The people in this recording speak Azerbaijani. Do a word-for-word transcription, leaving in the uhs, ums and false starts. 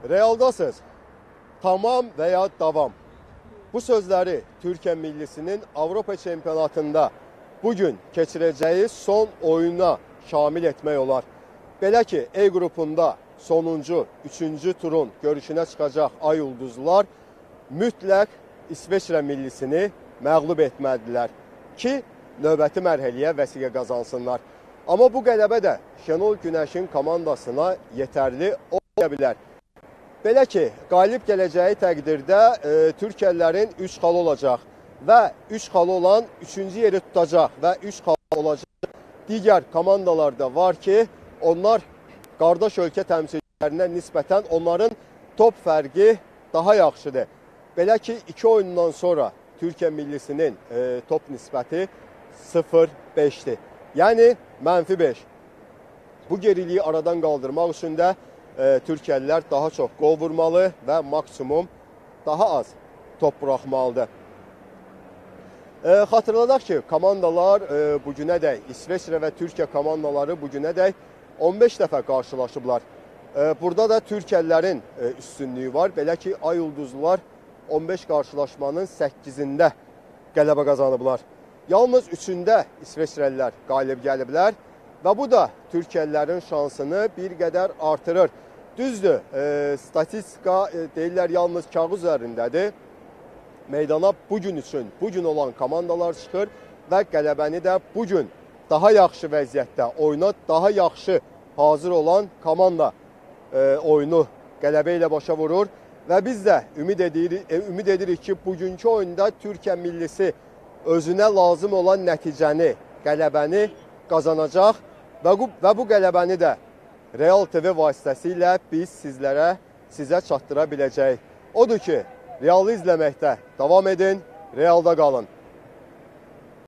Realdasız. Tamam veya davam. Bu sözləri Türkiyə millisinin Avropa çempionatında bugün keçirəcəyi son oyuna şamil etmək olar. Belə ki, E qrupunda sonuncu, üçüncü turun görüşünə çıxacaq Ay Ulduzlar mütləq İsveçrə millisini məğlub etməlidirlər ki, növbəti mərhələyə vəsiqə qazansınlar. Amma bu qələbə də Şenol Günəşin komandasına yetərli olmaya bilər. Belə ki, qalib gələcəyi təqdirdə e, Türkiyələrin üç xalı olacaq və üç xalı olan üçüncü yeri tutacaq və üç xalı olacaq digər komandalar da var ki, onlar qardaş ölkə təmsilçilərinə nisbətən onların top fərqi daha yaxşıdır. Belə ki, iki oyundan sonra Türkiyə millisinin e, top nisbəti sıfır beşdir. Yəni, mənfi beş. Bu geriliyi aradan qaldırmaq üçün də e, Türkiyəlilər daha çox qol vurmalı və maksimum daha az top buraxmalıdır. E, xatırladaq ki, komandalar e, bugünədək, İsveçrə və Türkiyə komandaları bugünədək on beş dəfə qarşılaşıblar. E, burada da Türkiyəlilərin e, üstünlüyü var. Belə ki, Ay Ulduzlar on beş qarşılaşmanın səkkizində qələbə qazanıblar. Yalnız üçündə İsveçrəlilər qalib gəliblər və bu da Türkiyəlilərin şansını bir qədər artırır. Düzdür, e, statistika e, deyirlər yalnız kağız üzərindədir. Meydana bugün üçün, bugün olan komandalar çıxır və qələbəni də bugün daha yaxşı vəziyyətdə, oyuna daha yaxşı hazır olan komanda e, oyunu qələbə ilə başa vurur. Və biz də ümid edirik, e, ümid edirik ki, bugünkü oyunda Türkiyə millisi özünə lazım olan nəticəni, qələbəni qazanacaq və bu, və bu qələbəni də Real T V vasitəsilə biz sizlərə, sizə çatdıra biləcəyik. Odur ki, Realı izləməkdə davam edin, Realda qalın.